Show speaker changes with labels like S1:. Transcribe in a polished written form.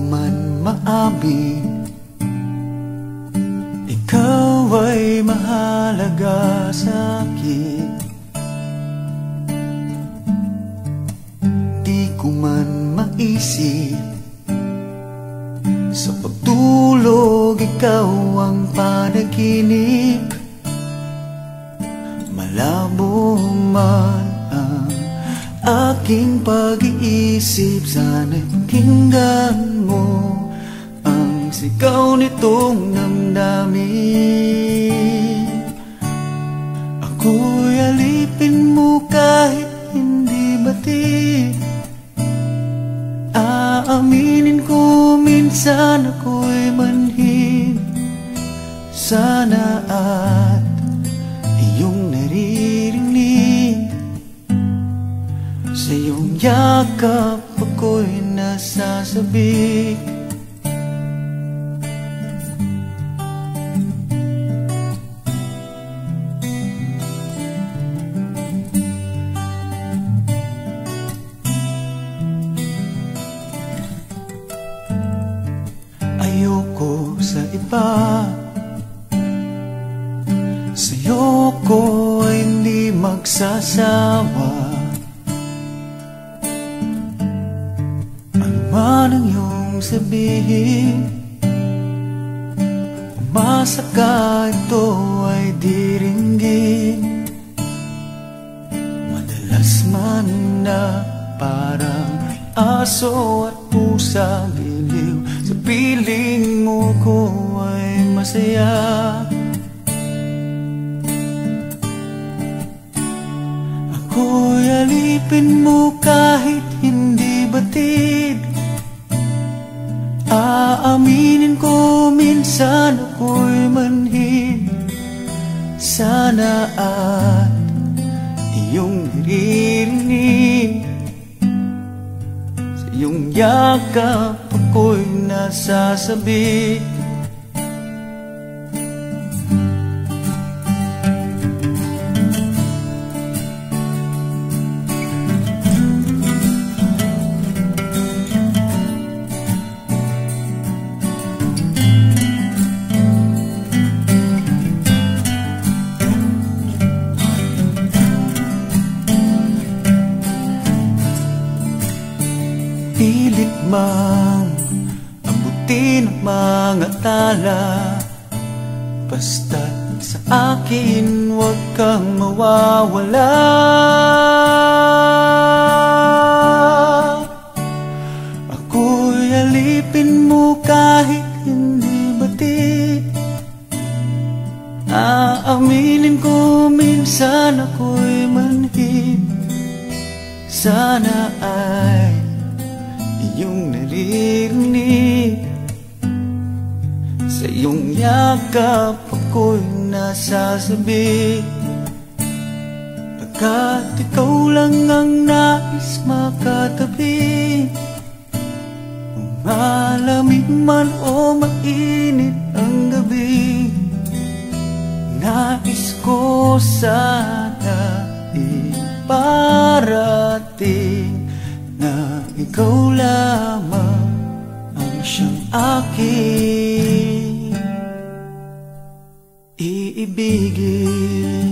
S1: man maamin, ikaw ay mahalaga sa'kin. Di ko man maisip, sa pagtulog ikaw ang panaginip. Malabo man ang aking pag-iisip, sana'y pakinggan mo ang sigaw nitong damdamin. Ako'y alipin mo kahit hindi batid. Aaminin ko minsan ako'y manhid. Sana at iyong naririnig, sa iyong yakap ako'y nasasabik. Ayoko sa iba, sa'yo ko ay hindi magsasawa. Ano man ang iyong sabihin, umasa ka ito ay diringgin. Madalas man na parang aso at pusa, giliw sa piling mo ko ay masaya. Ako'y alipin mo kahit hindi batid. Aaminin ko minsan ako'y manhid. Sana at iyong naririnig, sa iyong yakap ako'y nasasabik. Pilit mang abutin ang mga tala, basta't sa akin huwag kang mawawala. Ako'y alipin mo kahit hindi batid. Aaminin ko minsan ako'y manhid. Sana ay iyong naririnig, sa iyong yakap ako'y nasasabik. Pagkat ikaw lang ang nais makatabi, malamig man o mainit ang gabi, nais ko sana iparating na ikaw lamang ang siyang aking iibigin.